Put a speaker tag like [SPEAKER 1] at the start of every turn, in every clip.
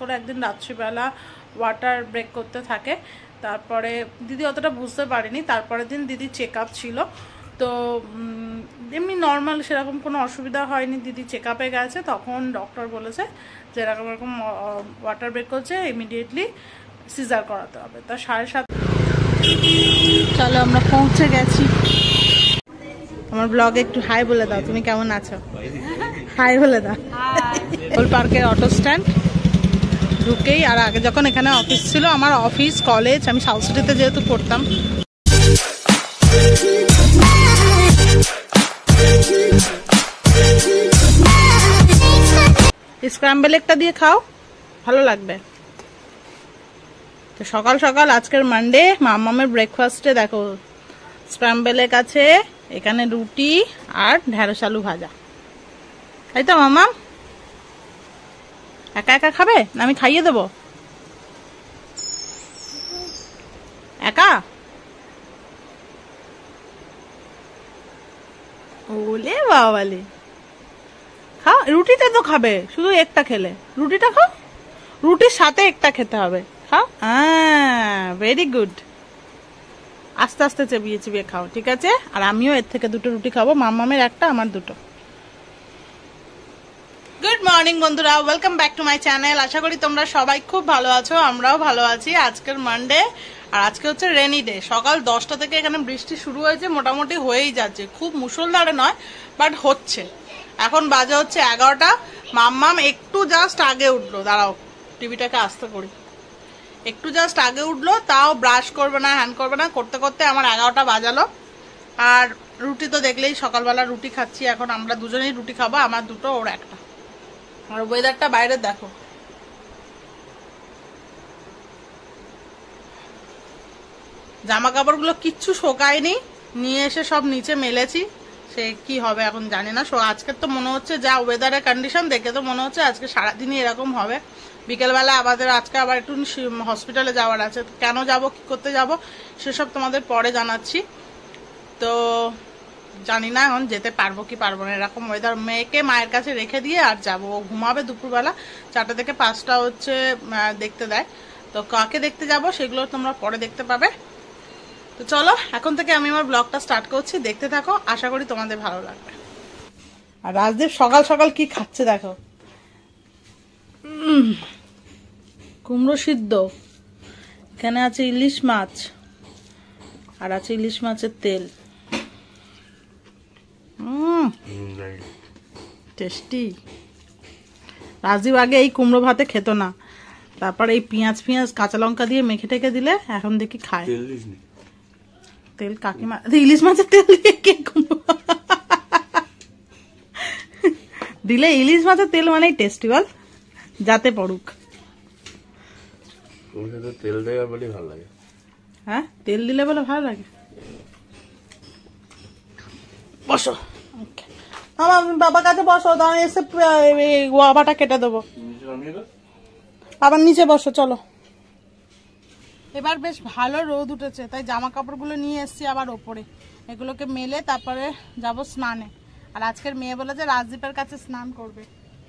[SPEAKER 1] করে একদিন রাত্রিবেলা ওয়াটার ব্রেক করতে থাকে। তারপরে দিদি অতটা বুঝতে পারেনি, তারপরের দিন দিদি চেক আপ ছিল, তো এমনি নর্মাল সেরকম কোনো অসুবিধা হয়নি। দিদি চেক আপে গেছে, তখন ডক্টর বলেছে যে এরকম এরকম ওয়াটার ব্রেক করছে, ইমিডিয়েটলি সিজার করাতে হবে। তা 7:30 চলো আমরা পৌঁছে গেছি। আমার ব্লগে একটু হাই বলে দাও, তুমি কেমন আছো? হাই বলে দাও। গোল পার্কের অটো স্ট্যান্ড ঢুকেই, আর আগে যখন এখানে অফিস ছিল, আমার অফিস কলেজ, আমি সাউথ সিটিতে যেহেতু পড়তাম। স্ক্র্যাম্বল একটা দিয়ে খাও, ভালো লাগবে। তো সকাল সকাল আজকের মানডে, মামামের ব্রেকফাস্টে দেখো স্ক্র্যাম্বল এগ আছে, এখানে রুটি আর ঢেঁড়স আলু ভাজা। তাই তো মামা? একা একা খাবে না আমি খাইয়ে দেবো? একা? ওলে বাবালে, খাও। রুটিটা তো খাবে, শুধু একটা খেলে। রুটিটা খাও, রুটির সাথে একটা খেতে হবে। খাও, হ্যাঁ ভেরি গুড। আস্তে আস্তে চেবিয়ে চেবিয়ে খাও, ঠিক আছে? আর আমিও এর থেকে 2টো রুটি খাবো, মামামের একটা, আমার 2টো। গুড মর্নিং বন্ধুরা, welcome back to my channel. আশা করি তোমরা সবাই খুব ভালো আছো, আমরাও ভালো আছি। আজকের মানডে, আর আজকে হচ্ছে রেনি ডে। সকাল 10টা থেকে এখানে বৃষ্টি শুরু হয়েছে, মোটামুটি হয়েই যাচ্ছে, খুব মুষলধারে নয় বাট হচ্ছে। এখন বাজে হচ্ছে 11টা। মাম্মাম একটু জাস্ট আগে উঠলো, দাঁড়াও টিভিটাকে আস্তে করি। একটু জাস্ট আগে উঠলো, তাও ব্রাশ করবে না, হ্যান্ড করবে না, করতে করতে আমার 11টা বাজালো। আর রুটি তো দেখলেই, সকালবেলা রুটি খাচ্ছি। এখন আমরা দুজনেই রুটি খাবো, আমার 2টো, ওর একটা। আর ওয়েদারটা বাইরে দেখো, জামা কাপড়গুলো কিচ্ছু শোকায়নি, নিয়ে এসে সব নিচে মেলেছি। সে কি হবে এখন জানি না। আজকের তো মনে হচ্ছে, যা ওয়েদারের কন্ডিশন দেখে তো মনে হচ্ছে আজকে সারাদিনই এরকম হবে। বিকেলবেলা আমাদের আজকে আবার একটু হসপিটালে যাওয়ার আছে, কেন যাব, কি করতে যাব সেসব তোমাদের পরে জানাচ্ছি। তো জানি না এখন যেতে পারবো কি পারবো না, এরকম ওয়েদার। মেয়েকে মায়ের কাছে রেখে দিয়ে আর যাবো, ও ঘুমাবে দুপুরবেলা। 4টা থেকে 5টা হচ্ছে দেখতে দেয়, তো কাকে দেখতে যাব সেগুলো তোমরা পরে দেখতে পাবে। তো চলো এখন থেকে আমি আমার ব্লগটা স্টার্ট করছি, দেখতে থাকো, আশা করি তোমাদের ভালো লাগবে। আর রাজদীপ সকাল সকাল কি খাচ্ছে দেখো, কুমড়ো সিদ্ধ, এখানে আছে ইলিশ মাছ, আর আছে ইলিশ মাছের তেল। টেস্টি। রাজীব আগে এই কুমড়ো ভাতে খেত না, তারপর এই পেঁয়াজ কাঁচা লঙ্কা দিয়ে মেখে টেকে দিলে এখন দেখি খায়। তেল কাকিমা, ইলিশ মাছের তেল দিয়ে কে কুমড়ো দিলে? ইলিশ মাছের তেল মানেই টেস্টি, বল? যাতে পড়ুক।
[SPEAKER 2] তেল দেওয়া বলে ভালো লাগে।
[SPEAKER 1] হ্যাঁ, তেল দিলে বলে ভালো লাগে। বসো, আমার বাবার কাছে বসো, তাহলে এসে গোয়াবাটা কেটে দেবো। আবার নিচে বসো, চলো। এবার বেশ ভালো রোদ উঠেছে, তাই জামা কাপড়গুলো নিয়ে এসছি আবার ওপরে, এগুলোকে মেলে তারপরে যাব স্নানে। আর আজকের মেয়ে বলেছে রাজদীপের কাছে স্নান করবে,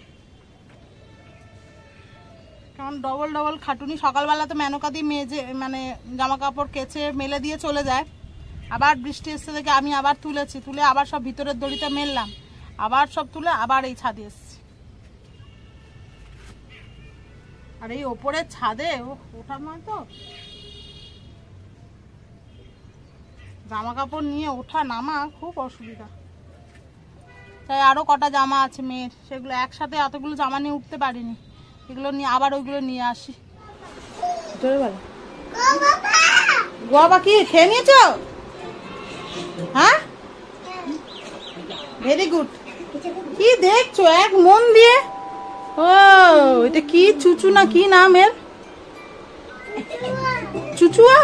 [SPEAKER 1] কারণ ডবল ডবল খাটুনি। সকালবেলা তো মেনকা দিয়ে মেজে মানে জামা কাপড় কেচে মেলে দিয়ে চলে যায়, আবার বৃষ্টি এসছে দেখে আমি আবার তুলেছি, তুলে আবার সব ভিতরের দড়িতে মেললাম, আবার সব তুলে আবার এই ছাদে এসছি। আর এই ওপরের ছাদে ওঠার নয় তো, জামা কাপড় নিয়ে ওঠা নামা খুব অসুবিধা। তাই আরো কটা জামা আছে মেয়ের, সেগুলো একসাথে এতগুলো জামা নিয়ে উঠতে পারিনি, এগুলো নিয়ে আবার ওইগুলো নিয়ে আসি। গোয়াবা কি খেয়ে নিয়েছো? হ্যাঁ, ভেরি গুড। কি দেখছো এক মন দিয়ে? ও এটা কি চুচু না কি নাম এর? চুচুয়া।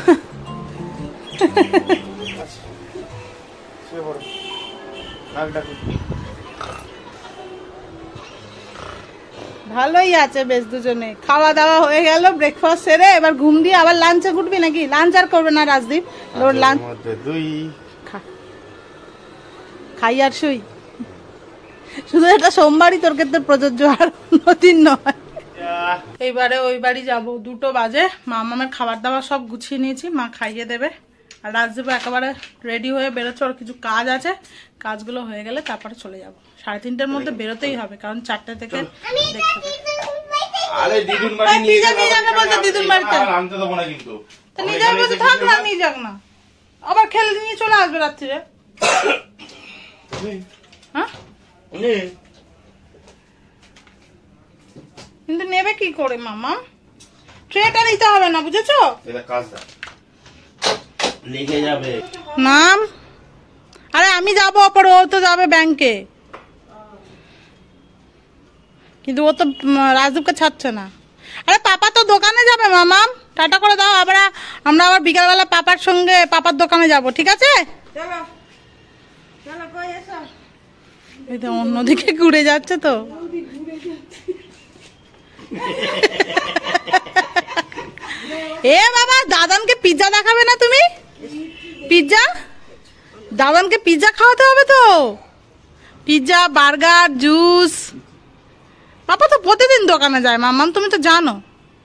[SPEAKER 1] ভালোই আছে বেশ, দুজনে খাওয়া দাওয়া হয়ে গেল, ব্রেকফাস্ট সেরে এবার ঘুম দিয়ে আবার লাঞ্চে উঠবি নাকি? লাঞ্চ আর করবে না রাজদীপ, ওর লাঞ্চ খাই আর শুই। শুধু এটা সোমবারই তোর ক্ষেত্রে প্রযোজ্য, আর অন্যদিন নয়। এইবারে ওই বাড়ি যাবো, 2টো বাজে। মামামের খাবার দাবার সব গুছিয়ে নিয়েছি, মা খাইয়ে দেবে। আর রাজদীপ একেবারে রেডি হয়ে বেরোচ্ছে, ওর কিছু কাজ আছে, কাজগুলো হয়ে গেলে তারপরে চলে যাবো। 3:30টার মধ্যে বেরোতেই হবে, কারণ 4টে থেকে দেখতে হবে।
[SPEAKER 3] আরে দিদুন বাড়ি নিয়ে
[SPEAKER 1] যাবে বলছে, দিদুন বাড়িতে
[SPEAKER 3] আনতে দেবো না কিন্তু।
[SPEAKER 1] নিয়ে যাবে বলছে, থাক না, নিয়ে যাক না, আবার খেলে নিয়ে চলে আসবে রাত্রিরে। হ্যাঁ কিন্তু নেবে কি করে মামা? ট্রেটা নিতে হবে না, বুঝেছো?
[SPEAKER 3] লিখে যাবে
[SPEAKER 1] নাম। আরে আমি যাবো, পরে ও তো যাবে ব্যাংকে, কিন্তু ও তো রাজদীপকে ছাড়ছে না। আরে পাপা তো দোকানে যাবে মামাম, টাটা করে দাও। আবার আমরা আবার বিকালবেলা পাপার সঙ্গে পাপার দোকানে যাব, ঠিক আছে? এই তো অন্যদিকে ঘুরে যাচ্ছে তো। এ বাবা, দাদানকে পিৎজা দেখাবে না তুমি? পিৎজা দাদানকে পিৎজা খাওয়াতে হবে তো, পিৎজা, বার্গার, জুস। পাপা তো প্রতিদিন দোকানে যায় মাম্মাম, তুমি তো জানো।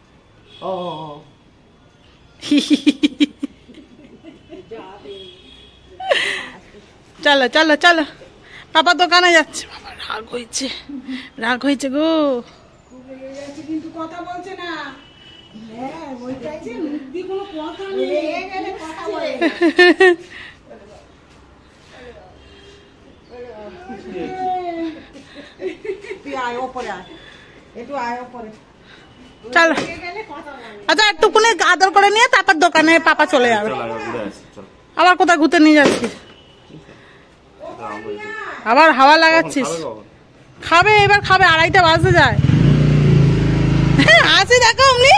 [SPEAKER 1] চলো চলো চলো, পাপা দোকানে যাচ্ছে। বাবা রাগ হয়েছে, রাগ হয়েছে গো।
[SPEAKER 4] কিন্তু কথা বলছে না। কোনো কথা নেই, কথা বলে। তুই আয় ওপরে, আয় একটু, আয় ওপরে।
[SPEAKER 1] চলো আচ্ছা, একটুকুনি আদর করে নিয়ে তারপর দোকানে পাপা চলে যাবে। আবার কোথায় ঘুরতে নিয়ে যাচ্ছিস? আবার হাওয়া লাগাচ্ছিস? খাবে এবার, খাবে, 2:30 বাজতে যায়। হাসি দেখো অমনি,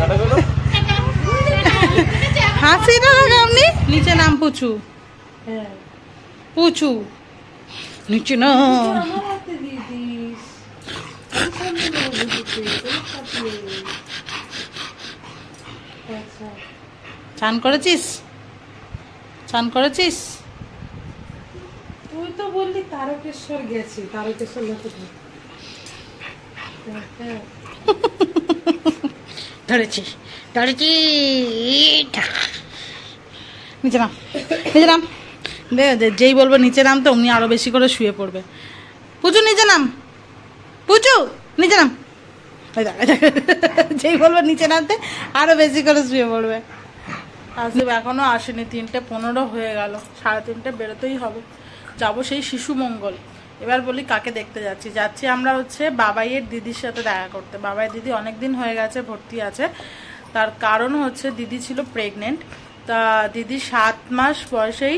[SPEAKER 1] হাসিটা দেখো অমনি। নিচে নাম পুচু, পুচু নিচে না। চান করেছিস? চান করেছিস?
[SPEAKER 4] তুই তো বললি তারকেশ্বর গেছি, তারকেশ্বর লোক
[SPEAKER 1] ধরেছি, ধরেছি। নিচে নাম, নিচে নাম। যেই বলবো নিচে নাম তো অমনি আরো বেশি করে শুয়ে পড়বে। পুচু নিচে নাম, পুচু নিচে নাম। যেই বলবো নিচে নামতে আরো বেশি করে শুয়ে পড়বে। আসবে, এখনো আসেনি, 3:15 হয়ে গেল। 3:30 বেরোতেই হবে, যাবো সেই শিশু মঙ্গল। এবার বলি কাকে দেখতে যাচ্ছি? যাচ্ছি আমরা হচ্ছে বাবাইয়ের দিদির সাথে দেখা করতে। বাবাইয়ের দিদি অনেকদিন হয়ে গেছে ভর্তি আছে, তার কারণ হচ্ছে দিদি ছিল প্রেগনেন্ট। তা দিদি 7 মাস বয়সেই,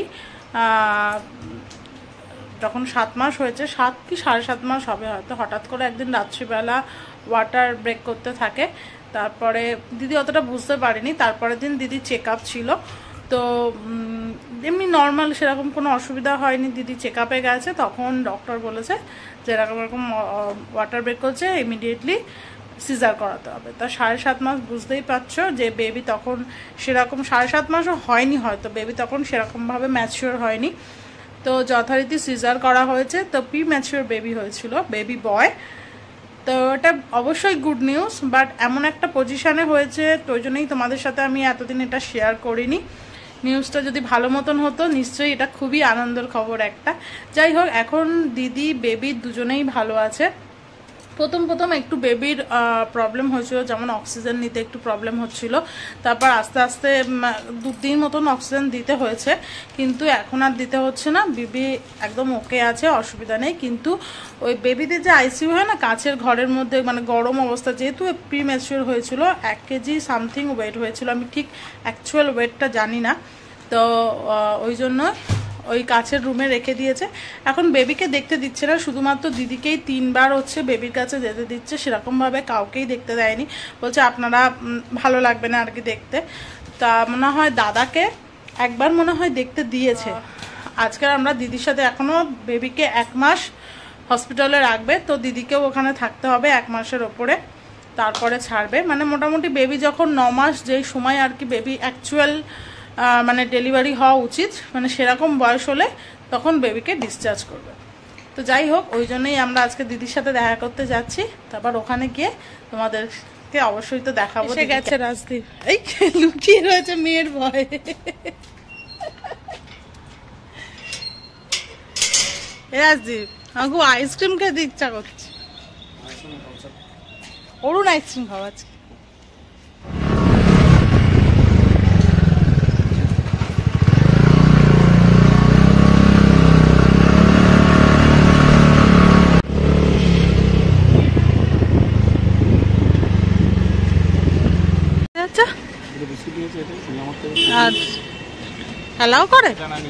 [SPEAKER 1] যখন 7 মাস হয়েছে, 7 কি 7.5 মাস হবে হয়তো, হঠাৎ করে একদিন রাত্রিবেলা ওয়াটার ব্রেক করতে থাকে। তারপরে দিদি অতটা বুঝতে পারেনি। তারপরের দিন দিদি চেক আপ ছিল, তো এমনি নর্মাল, সেরকম কোনো অসুবিধা হয়নি। দিদি চেক আপে গেছে, তখন ডক্টর বলেছে যে এরকম এরকম ওয়াটার ব্রেক করছে, ইমিডিয়েটলি সিজার করাতে হবে। তা 7.5 মাস বুঝতেই পারছো যে বেবি তখন সেরকম, 7.5 মাসও হয়নি হয়তো, বেবি তখন সেরকমভাবে ম্যাচিওর হয়নি। তো যথারীতি সিজার করা হয়েছে, তো প্রি ম্যাচিওর বেবি হয়েছিল, বেবি বয়। তো এটা অবশ্যই গুড নিউজ, বাট এমন একটা পজিশানে হয়েছে, তো ওই জন্যই তোমাদের সাথে আমি এতদিন এটা শেয়ার করিনি। নিউজটা যদি ভালো মতন হতো নিশ্চয়ই এটা খুবই আনন্দের খবর একটা। যাই হোক, এখন দিদি বেবি দুজনেই ভালো আছে। প্রথম একটু বেবির প্রবলেম হয়েছিল, যেমন অক্সিজেন নিতে একটু প্রবলেম হচ্ছিল, তারপর আস্তে আস্তে 2 দিন মতন অক্সিজেন দিতে হয়েছে, কিন্তু এখন আর দিতে হচ্ছে না। বেবি একদম ওকে আছে, অসুবিধা নেই। কিন্তু ওই বেবিদের যে আইসিইউ হয় না, কাচের ঘরের মধ্যে, মানে গরম অবস্থা, যেহেতু প্রি ম্যাচিওর হয়েছিল, 1 কেজি সামথিং ওয়েট হয়েছিল, আমি ঠিক অ্যাকচুয়াল ওয়েটটা জানি না। তো ওই জন্য ওই কাছের রুমে রেখে দিয়েছে। এখন বেবিকে দেখতে দিচ্ছে না, শুধুমাত্র দিদিকেই 3 বার হচ্ছে বেবির কাছে যেতে দিচ্ছে, সেরকমভাবে কাউকেই দেখতে দেয়নি। বলছে আপনারা ভালো লাগবে না আর কি দেখতে। তা মনে হয় দাদাকে একবার মনে হয় দেখতে দিয়েছে। আজকে আমরা দিদির সাথে, এখনও বেবিকে 1 মাস হসপিটালে রাখবে, তো দিদিকেও ওখানে থাকতে হবে 1 মাসের ওপরে, তারপরে ছাড়বে। মানে মোটামুটি বেবি যখন 9 মাস, যেই সময় আর কি বেবি অ্যাকচুয়াল মানে ডেলিভারি হওয়া উচিত, মানে সেরকম বয়স হলে তখন বেবিকে ডিসচার্জ করবে। তো যাই হোক, ওই জন্যই আমরা আজকে দিদির সাথে দেখা করতে যাচ্ছি। তারপর ওখানে গিয়ে তোমাদেরকে অবশ্যই তো দেখাবো। এসে গেছে রাজদীপ, এই লুকিয়ে রয়েছে মেয়ের ভয়ে। রাজদীপ, আমাকে আইসক্রিম খেতে ইচ্ছা করছে। অরুণ আইসক্রিম খাওয়া আজকে। আচ্ছা, আর অ্যালাউ করে?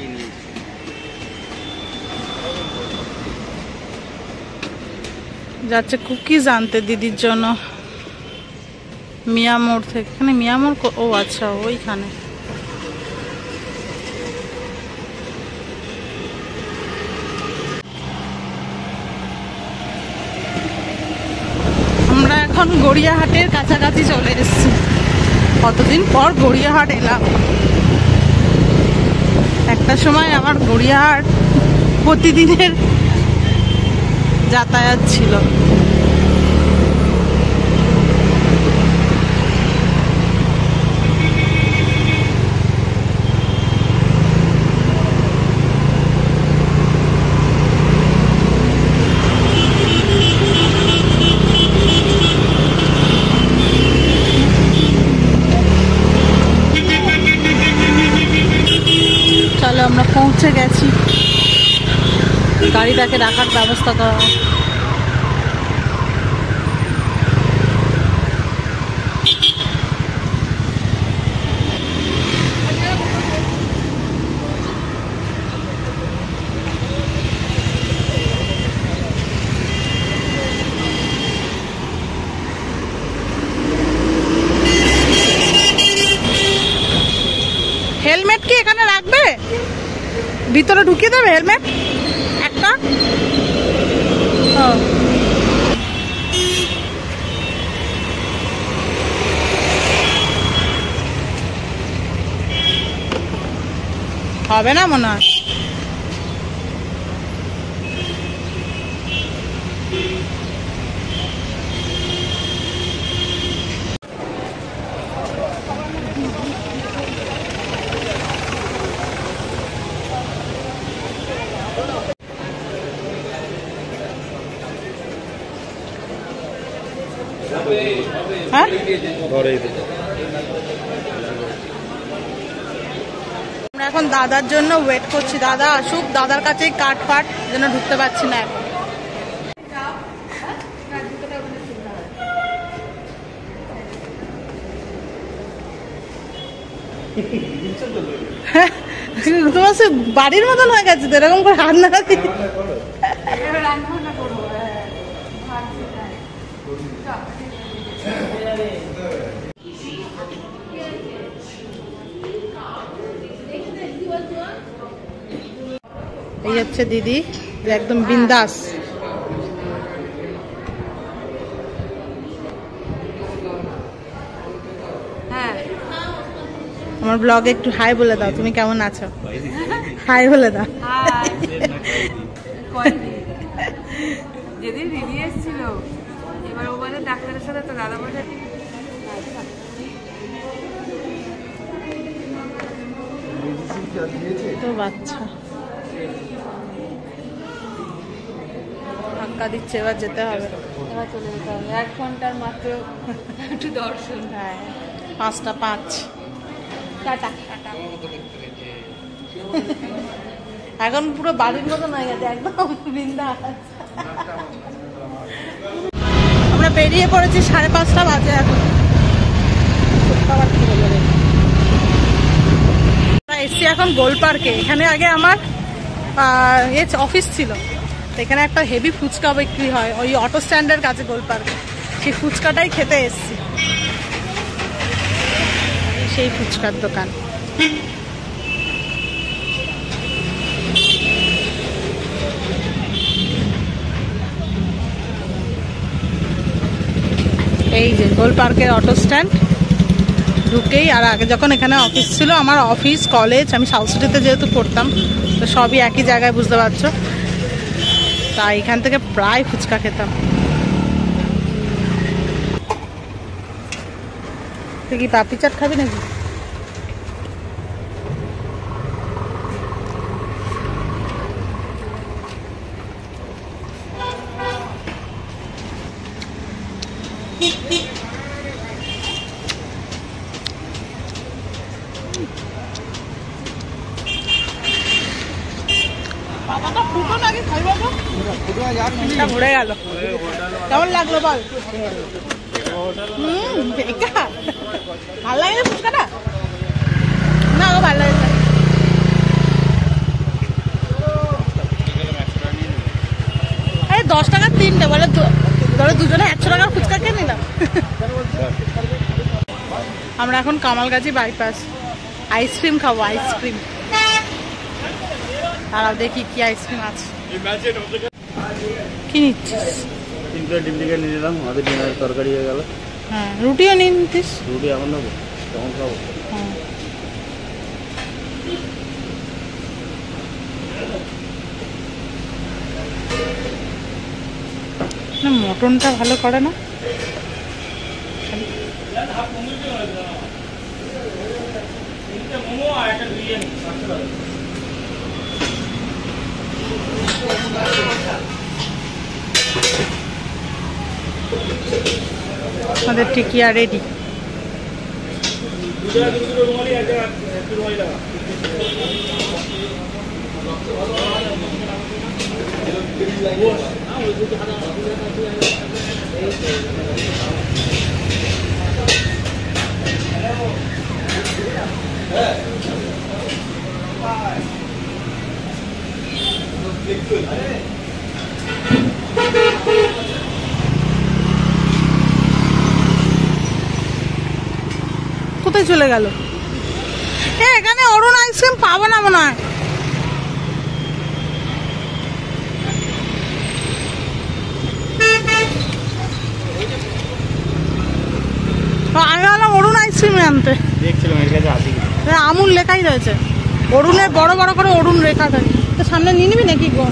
[SPEAKER 1] যাচ্ছে কুকিজ আনতে দিদির জন্য মিয়ামোর থেকে। এখানে মিয়ামোর, ও আচ্ছা ওইখানে। আমরা এখন গড়িয়াহাটের কাছাকাছি চলে এসেছি। কতদিন পর গড়িয়াহাট এলাম। একটা সময় আমার গড়িয়াহাট প্রতিদিনের যাতায়াত ছিল। চলো, আমরা পৌঁছে গেছি। গাড়িটাকে রাখার ব্যবস্থা করা। হেলমেট কি এখানে রাখবে? ভিতরে ঢুকিয়ে দেবে হেলমেট একটা? হবে না মনে হয়। হ্যাঁ, আমরা এখন দাদার জন্য ওয়েট করছি। দাদা আসুক, দাদার কাছেই কাঠ ফাট যেন ঢুকতে পারছি না এখন। তোমার সে বাড়ির মতন হয়ে গেছে তো, এরকম করে হাত নাড়াতে। এই হচ্ছে দিদি, একদম বিন্দাস। আমার ব্লগে একটু হাই বলে দাও, তুমি কেমন আছো? হাই বলে দাও।
[SPEAKER 5] যেদিন রিভি এসেছিল, এবার ও বলে ডাক্তারের সাথে তো দাদা বলে
[SPEAKER 1] তো বাচ্চা ধাক্কা দিচ্ছে, এবার যেতে হবে।
[SPEAKER 5] এবার চলে যেতে হবে, 1 ঘন্টার মাত্র একটু দর্শন।
[SPEAKER 1] হ্যাঁ, 5:05।
[SPEAKER 5] টাটা টাটা।
[SPEAKER 1] এখন পুরো বাড়ির মতন হয়ে গেছে, একদম বিন্দাস। আমরা বেরিয়ে পড়েছি, 5:30 বাজে এখন। এসছি এখন গোল পার্কে। এখানে আগে আমার অফিস ছিল, এখানে একটা হেভি ফুচকা বিক্রি হয় ওই অটো স্ট্যান্ডের কাছে গোল পার্কে। সেই ফুচকাটাই খেতে এসছি, সেই ফুচকার দোকান। এই যে গোল পার্কের অটো স্ট্যান্ড ঢুকেই। আর আগে যখন এখানে অফিস ছিল, আমার অফিস কলেজ, আমি সাউথ সিটিতে যেহেতু পড়তাম, তো সবই একই জায়গায়, বুঝতে পারছো। তাই এখান থেকে প্রায় ফুচকা খেতাম। তুই কি পাপড়ি চাট খাবি নাকি? ঘুরে গেল। কেমন লাগলো বল? ভালো লাগে ফুচকাটা? না ও ভালো লাগে। এই 10 টাকার 3টে বলে, ধরো দুজনে 100 টাকার ফুচকা খেয়ে নিলাম। আমরা এখন কামালগাছি বাইপাস আইসক্রিম খাবো। আইসক্রিম তারাও দেখি কি আইসক্রিম আছে। কি নিচ্ছিস?
[SPEAKER 2] 3 ডিম টিকা নিয়ে নিলাম, আমাদের ডিনারের তরকারি হয়ে গেল।
[SPEAKER 1] হ্যাঁ রুটিও নিয়ে নিতিস।
[SPEAKER 2] রুটি এখন নেবো, কেমন খাবো?
[SPEAKER 1] হ্যাঁ না মটনটা ভালো করে না। আমাদের টিকিয়া রেডি। কোথায় চলে গেল? এখানে অরুণ আইসক্রিম পাবো না মনে হয়। আমি ভাবলাম অরুণ আইসক্রিম আনতে।
[SPEAKER 2] দেখছিলাম এর কাছে আছে কি
[SPEAKER 1] আমুল লেখাই রয়েছে, অরুণের বড় বড় করে অরুণ লেখা থাকে। তো সামনে নিয়ে নিবি নাকি গো?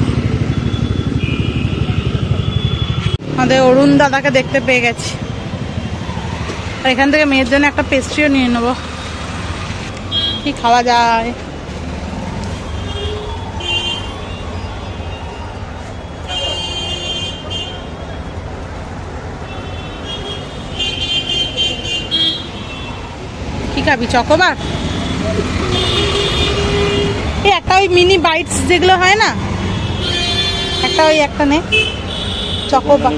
[SPEAKER 1] আমাদের অরুণ দাদাকে দেখতে পেয়ে গেছি। আর এখান থেকে মেয়ের জন্য একটা পেস্ট্রিও নিয়ে নেবো। কি খাওয়া যায়? কি খাবি? চকোবার? এই একটা ওই মিনি বাইটস যেগুলো হয় না, একটা ওই একটা নে চকোবার।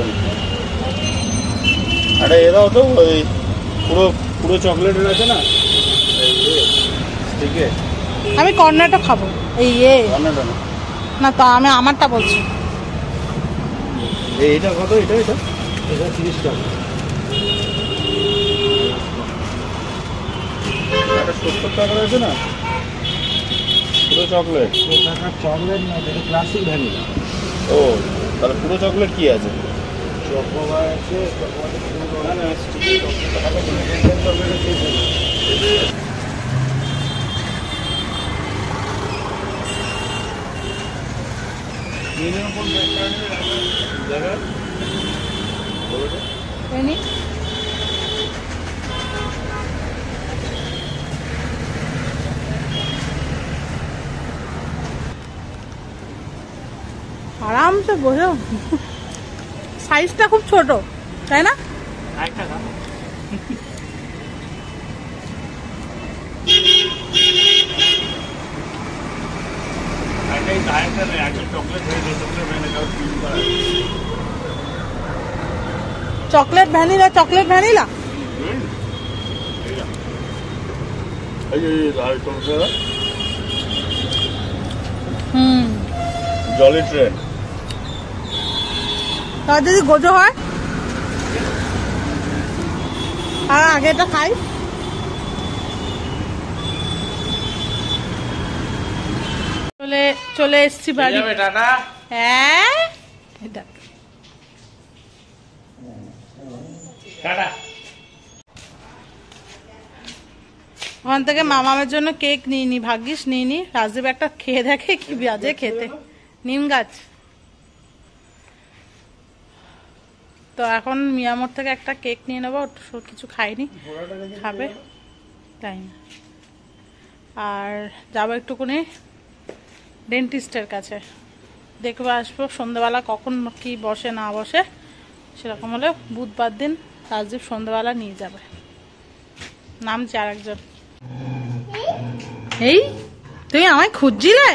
[SPEAKER 2] আরে এরাও তো ওই পুরো পুরো চকলেটের আছে না, ঠিক আছে।
[SPEAKER 1] আমি কর্নেটো খাবো। এই
[SPEAKER 2] কর্নেটো
[SPEAKER 1] না তো, আমি আমারটা বলছি।
[SPEAKER 2] এইটা কত? এটা এটা এটা 30 টাকা। এটা 70 টাকা আছে না, পুরো চকলেট। চকলেট না, এটা ক্লাসিক ভ্যানিলা। ও তাহলে পুরো চকলেট কি আছে? চকোবার আছে, চকোবার আছে, চকলেট আছে।
[SPEAKER 1] আরামসে বসে, সাইজটা খুব ছোট তাই না? Chocolate vanilla, chocolate vanilla.
[SPEAKER 2] Jolly train.
[SPEAKER 1] তার যদি গোজো হয় আর আগেটা খাই। চলে এসছি বাড়ি। হ্যাঁ ওখান থেকে মামামের জন্য কেক নিয়ে নি, ভাগ্যিস নিয়ে নি। রাজদীপ একটা খেয়ে দেখে কি বাজে খেতে। নিম গাছ তো এখন মিয়ামোর থেকে একটা কেক নিয়ে নেবো, কিছু খাইনি, খাবে তাই না। আর যাবো একটুকুনি ডেন্টিস্টের কাছে, দেখবে আসবো সন্ধ্যাবেলা কখন কি বসে না বসে, সেরকম হলে বুধবার দিন রাজদীপ সন্ধ্যাবেলা নিয়ে যাবে। নামছে আর একজন। এই তুমি আমায় খুঁজছিলে?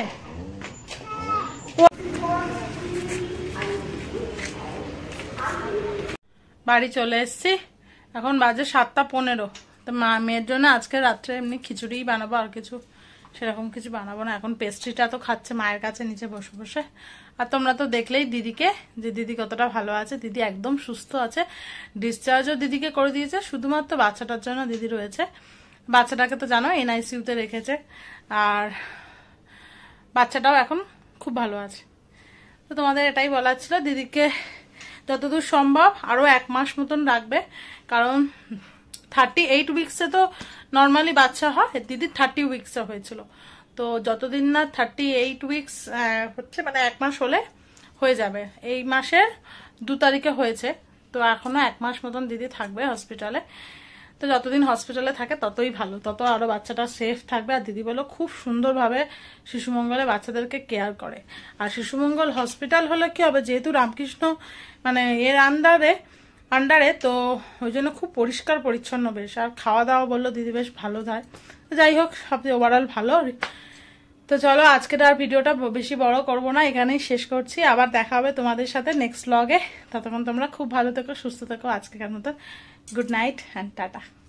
[SPEAKER 1] বাড়ি চলে এসছি, এখন বাজে 7:15। তো মেয়ের জন্য আজকে রাত্রে এমনি খিচুড়িই বানাবো, আর কিছু সেরকম কিছু বানাবো না। এখন পেস্ট্রিটা তো খাচ্ছে মায়ের কাছে নিচে বসে বসে। আর তোমরা তো দেখলেই দিদিকে, যে দিদি কতটা ভালো আছে। দিদি একদম সুস্থ আছে, ডিসচার্জও দিদিকে করে দিয়েছে, শুধুমাত্র বাচ্চাটার জন্য দিদি রয়েছে। বাচ্চাটাকে তো জানো NICU-তে রেখেছে, আর বাচ্চাটাও এখন খুব ভালো আছে। তো তোমাদের এটাই বলার ছিল, দিদিকে যতদূর সম্ভব আরো 1 মাস মতন রাখবে, কারণ 38 উইক্সে তো নর্মালি বাচ্চা হয়, দিদি 30 উইক্সে হয়েছিল। তো যতদিন না 38 উইক্স হচ্ছে, মানে 1 মাস হলে হয়ে যাবে। এই মাসের 2 তারিখে হয়েছে, তো এখনো 1 মাস মতন দিদি থাকবে হসপিটালে। তো যতদিন হসপিটালে থাকে ততই ভালো, তত আরো বাচ্চাটা সেফ থাকবে। আর দিদি বলো খুব সুন্দরভাবে শিশুমঙ্গলে বাচ্চাদেরকে কেয়ার করে। আর শিশুমঙ্গল হসপিটাল হলে কি হবে, যেহেতু রামকৃষ্ণ মানে এর আন্ডারে, তো ওই জন্য খুব পরিষ্কার পরিচ্ছন্ন বেশ। আর খাওয়া দাওয়া বললো দিদি বেশ ভালো দেয়। তো যাই হোক, সব ওভারঅল ভালো। তো চলো আজকের আর ভিডিওটা বেশি বড় করব না, এখানেই শেষ করছি। আবার দেখা হবে তোমাদের সাথে নেক্সট ব্লগে। ততক্ষণ তোমরা খুব ভালো থেকো, সুস্থ থেকো। আজকের মতো গুড নাইট অ্যান্ড টাটা।